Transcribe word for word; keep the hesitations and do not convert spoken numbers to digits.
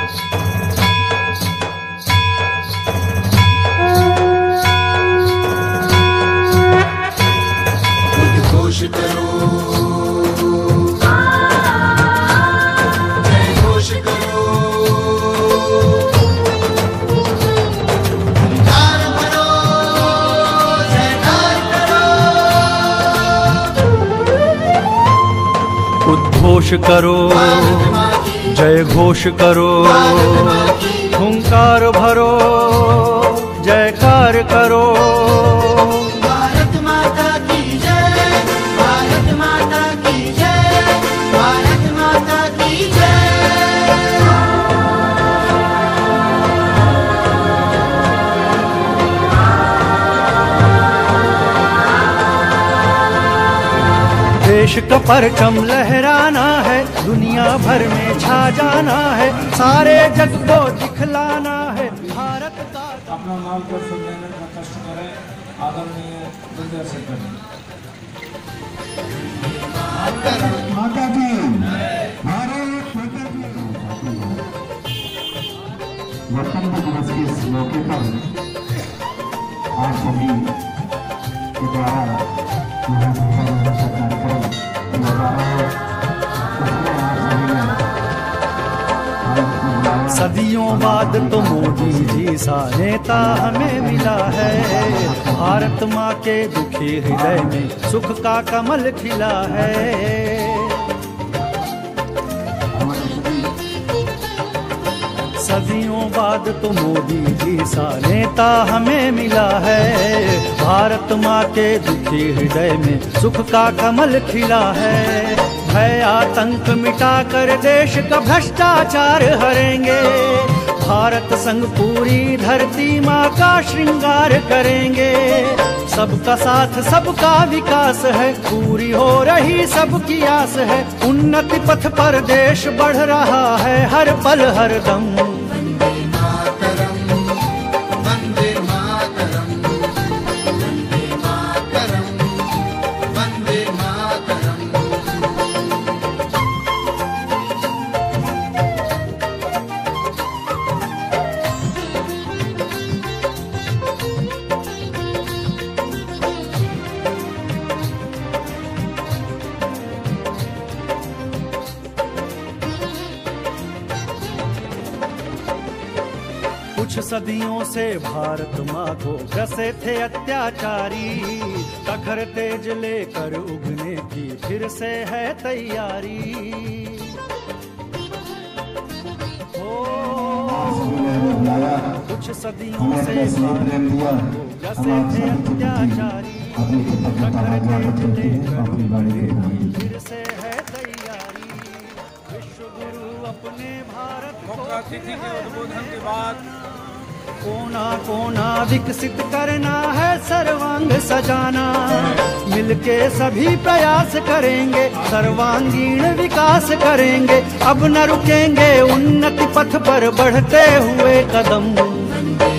उद्घोष करो, जय घोष करो, जयकार करो, जयकार करो। उद्घोष करो, जय घोष करो, हुंकार भरो, जयकार करो। भारत माता की जय, भारत माता की जय, भारत माता की जय। देश का परचम लहराना है, दुनिया भर में छा जाना है, सारे जग को दिखलाना है भारत का। अपना नाम पर सुनने का कष्ट करें, आदरणीय बंदर से करें। माता जी, भारत माता जी। गणतंत्र दिवस के इस मौके पर आज सभी के द्वारा सदियों बाद तो मोदी जी सा नेता हमें मिला है, भारत माँ के दुखी हृदय में सुख का कमल खिला है। सदियों बाद तो मोदी जी सा नेता हमें मिला है, भारत माँ के दुखी हृदय में सुख का कमल खिला है। भय आतंक मिटाकर देश का भ्रष्टाचार हरेंगे, भारत संग पूरी धरती माँ का श्रृंगार करेंगे। सबका साथ सबका विकास है, पूरी हो रही सबकी आस है, उन्नति पथ पर देश बढ़ रहा है हर पल हर दम। वंदे मातरम, वंदे मातरम, वंदे मातरम, वंदे मातरम। कुछ सदियों से भारत माँ को ग्रसे थे अत्याचारी, प्रखर तेज लेकर उगने की फिर से है तैयारी। ओ, कुछ सदियों से भारत माँ को ग्रसे थे अत्याचारी, प्रखर तेज लेकर उगने की फिर से है तैयारी। विश्व गुरु अपने भारत को अतिथि के उद्बोधन के बाद कोना कोना विकसित करना है, सर्वांग सजाना, मिलके सभी प्रयास करेंगे, सर्वांगीण विकास करेंगे, अब न रुकेंगे उन्नति पथ पर बढ़ते हुए कदम। वंदे